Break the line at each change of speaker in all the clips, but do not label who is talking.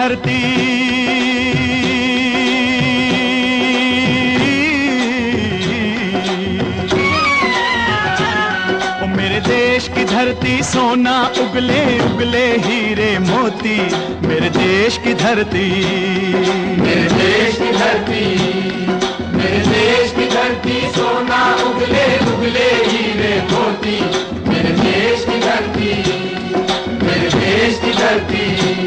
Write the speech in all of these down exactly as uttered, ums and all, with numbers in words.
धरती, ओ मेरे देश की धरती सोना उगले उगले हीरे मोती, मेरे देश की धरती,
मेरे देश की धरती, मेरे देश की धरती सोना उगले उगले हीरे मोती, मेरे देश की धरती, मेरे देश की धरती।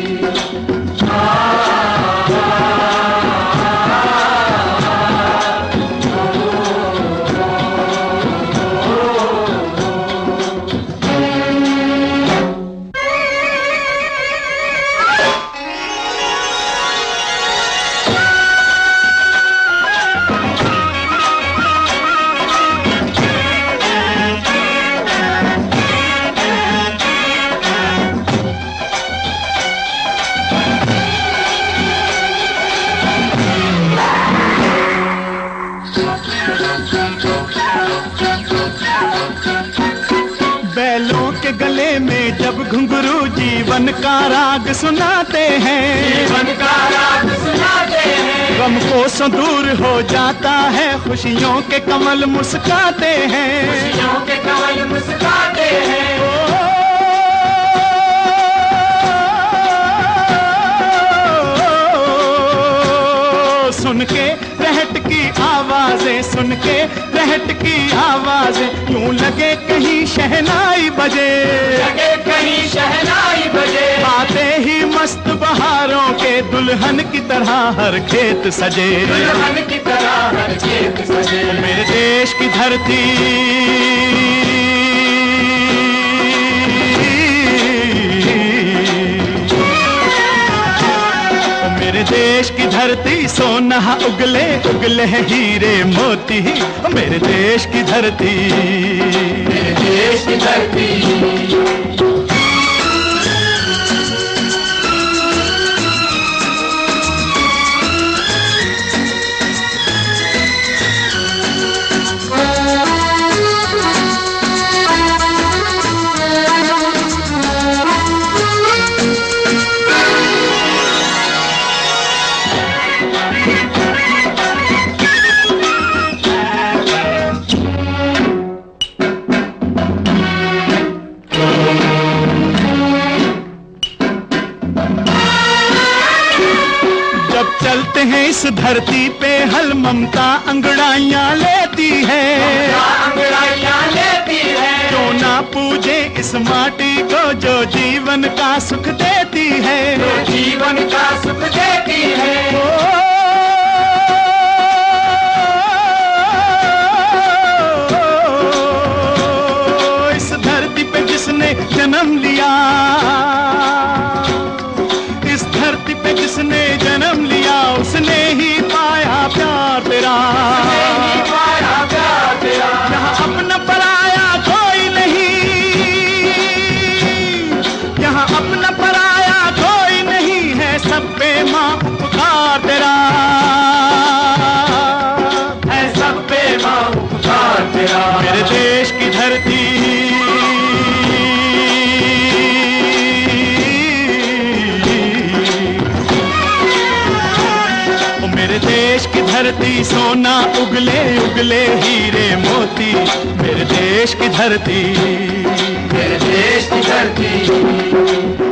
बैलों के गले में जब घुंघरू जीवन का राग सुनाते हैं,
जीवन का राग सुनाते हैं,
गम को सो दूर हो जाता है, खुशियों के कमल मुस्काते हैं,
खुशियों के कमल मुस्काते हैं।
सुन के रहट की आवाजें, सुन के रहट की आवाजें, यूं लगे कहीं शहनाई बजे,
लगे कहीं शहनाई बजे,
आते ही मस्त बहारों के दुल्हन की तरह हर खेत सजे,
दुल्हन की तरह हर खेत सजे।
मेरे देश की धरती, मेरे देश की धरती सोना उगले उगले हीरे मोती, मेरे देश की धरती,
मेरे देश की धरती।
चलते हैं इस धरती पे हल ममता अंगड़ाइयां लेती है,
अंगड़ाइयां लेती है,
जो ना पूजे इस माटी को जो जीवन का सुख देती है,
जो जीवन का सुख देती है।
ओ, इस धरती पे जिसने जन्म लिया, इस धरती पे जिसने जन्म लिया, उसने ही पाया प्यार तेरा,
पाया प्यार तेरा।
यहाँ अपना पराया कोई नहीं, यहाँ अपना पराया कोई नहीं है, सब पे माँ उपकार तेरा,
है सब पे माँ उपकार तेरा।
मेरे देश की धरती, मेरे देश की धरती सोना उगले उगले हीरे मोती, मेरे देश की धरती,
मेरे देश की धरती।